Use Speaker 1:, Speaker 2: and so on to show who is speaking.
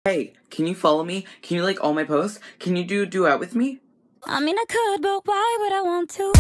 Speaker 1: Hey, can you follow me? Can you like all my posts? Can you do a duet with me?
Speaker 2: I mean, I could, but why would I want to?